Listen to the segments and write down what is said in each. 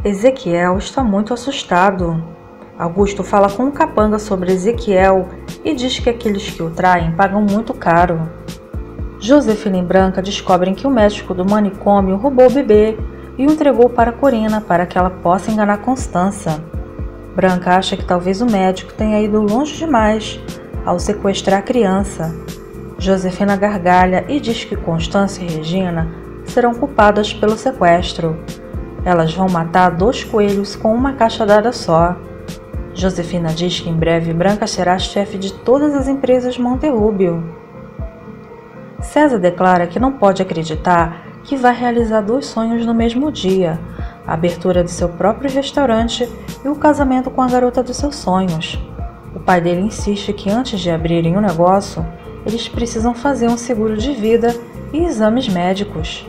Ezequiel está muito assustado. Augusto fala com o capanga sobre Ezequiel e diz que aqueles que o traem pagam muito caro. Josefina e Branca descobrem que o médico do manicômio roubou o bebê e o entregou para Corina para que ela possa enganar Constança. Branca acha que talvez o médico tenha ido longe demais ao sequestrar a criança. Josefina gargalha e diz que Constança e Regina serão culpadas pelo sequestro. Elas vão matar 2 coelhos com uma cajadada só. Josefina diz que em breve Branca será chefe de todas as empresas Monterrubio. César declara que não pode acreditar que vai realizar 2 sonhos no mesmo dia: a abertura de seu próprio restaurante e o casamento com a garota dos seus sonhos. O pai dele insiste que antes de abrirem o negócio, eles precisam fazer um seguro de vida e exames médicos.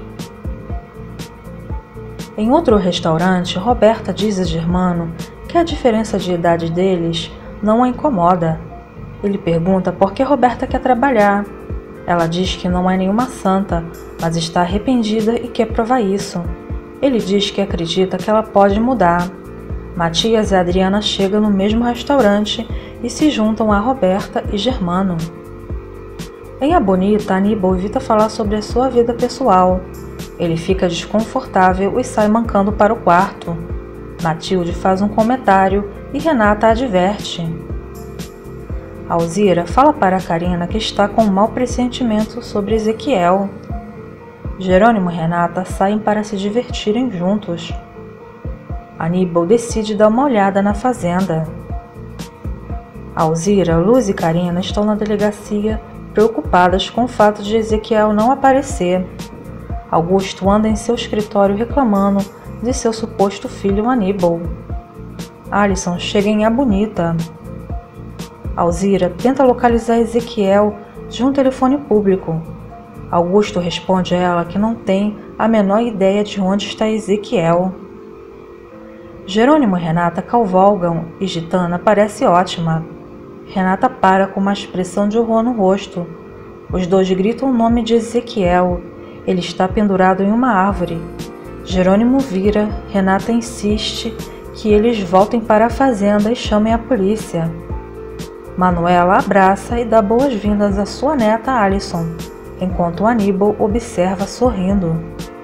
Em outro restaurante, Roberta diz a Germano que a diferença de idade deles não a incomoda. Ele pergunta por que Roberta quer trabalhar. Ela diz que não é nenhuma santa, mas está arrependida e quer provar isso. Ele diz que acredita que ela pode mudar. Matias e Adriana chegam no mesmo restaurante e se juntam a Roberta e Germano. Em A Bonita, Aníbal evita falar sobre a sua vida pessoal. Ele fica desconfortável e sai mancando para o quarto. Matilde faz um comentário e Renata adverte. Alzira fala para Carina que está com um mau pressentimento sobre Ezequiel. Jerônimo e Renata saem para se divertirem juntos. Aníbal decide dar uma olhada na fazenda. Alzira, Luz e Carina estão na delegacia preocupadas com o fato de Ezequiel não aparecer. Augusto anda em seu escritório reclamando de seu suposto filho Aníbal. Alison chega em A Bonita. Alzira tenta localizar Ezequiel de um telefone público. Augusto responde a ela que não tem a menor ideia de onde está Ezequiel. Jerônimo e Renata cavalgam e Gitana parece ótima. Renata para com uma expressão de horror no rosto. Os 2 gritam o nome de Ezequiel. Ele está pendurado em uma árvore. Jerônimo vira, Renata insiste que eles voltem para a fazenda e chamem a polícia. Manuela abraça e dá boas-vindas à sua neta Alison, enquanto Aníbal observa sorrindo.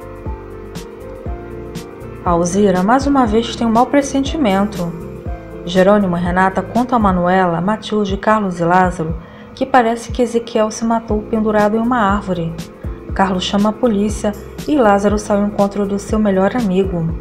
Alzira mais uma vez tem um mau pressentimento. Jerônimo e Renata contam a Manuela, Matilde, Carlos e Lázaro que parece que Ezequiel se matou pendurado em uma árvore. Carlos chama a polícia e Lázaro sai ao encontro do seu melhor amigo.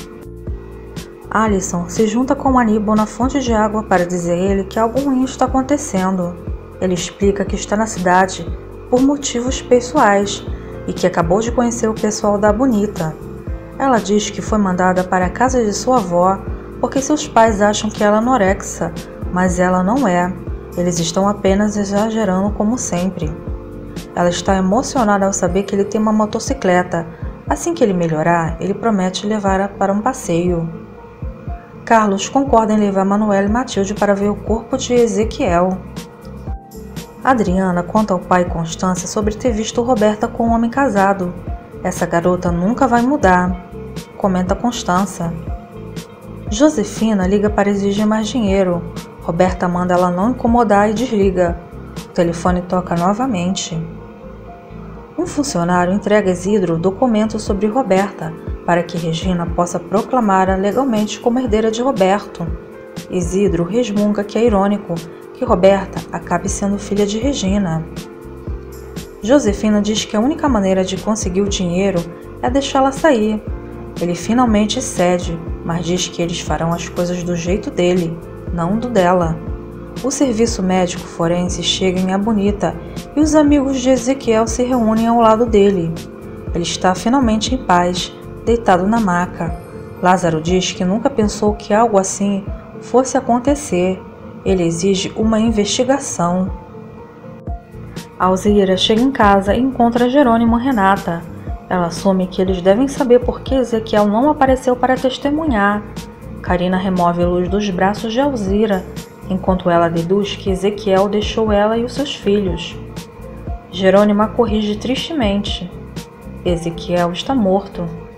Alison se junta com Aníbal na fonte de água para dizer a ele que algo ruim está acontecendo. Ele explica que está na cidade por motivos pessoais e que acabou de conhecer o pessoal da Bonita. Ela diz que foi mandada para a casa de sua avó porque seus pais acham que ela é anorexa, mas ela não é. Eles estão apenas exagerando como sempre. Ela está emocionada ao saber que ele tem uma motocicleta. Assim que ele melhorar, ele promete levá-la para um passeio. Carlos concorda em levar Manuela e Matilde para ver o corpo de Ezequiel. Adriana conta ao pai Constância sobre ter visto Roberta com um homem casado. Essa garota nunca vai mudar, comenta Constância. Josefina liga para exigir mais dinheiro. Roberta manda ela não incomodar e desliga. O telefone toca novamente. Um funcionário entrega a Isidro documentos sobre Roberta para que Regina possa proclamá-la legalmente como herdeira de Roberto. Isidro resmunga que é irônico que Roberta acabe sendo filha de Regina. Josefina diz que a única maneira de conseguir o dinheiro é deixá-la sair. Ele finalmente cede, mas diz que eles farão as coisas do jeito dele, não do dela. O serviço médico forense chega em A Bonita e os amigos de Ezequiel se reúnem ao lado dele. Ele está finalmente em paz, deitado na maca. Lázaro diz que nunca pensou que algo assim fosse acontecer. Ele exige uma investigação. Alzira chega em casa e encontra Jerônimo e Renata. Ela assume que eles devem saber por que Ezequiel não apareceu para testemunhar. Carina remove a luz dos braços de Alzira, enquanto ela deduz que Ezequiel deixou ela e os seus filhos. Jerônimo a corrige tristemente. Ezequiel está morto.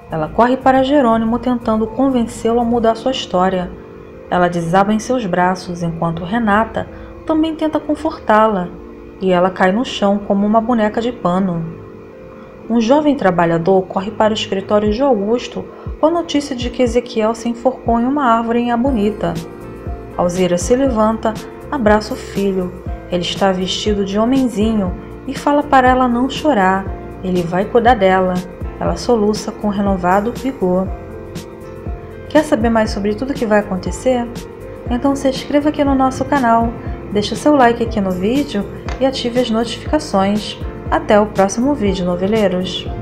Ela corre para Jerônimo tentando convencê-lo a mudar sua história. Ela desaba em seus braços enquanto Renata também tenta confortá-la, e ela cai no chão como uma boneca de pano. Um jovem trabalhador corre para o escritório de Augusto com a notícia de que Ezequiel se enforcou em uma árvore em Abunita. Alzira se levanta, abraça o filho. Ele está vestido de homenzinho e fala para ela não chorar. Ele vai cuidar dela. Ela soluça com renovado vigor. Quer saber mais sobre tudo o que vai acontecer? Então se inscreva aqui no nosso canal, deixe o seu like aqui no vídeo e ative as notificações. Até o próximo vídeo, noveleiros!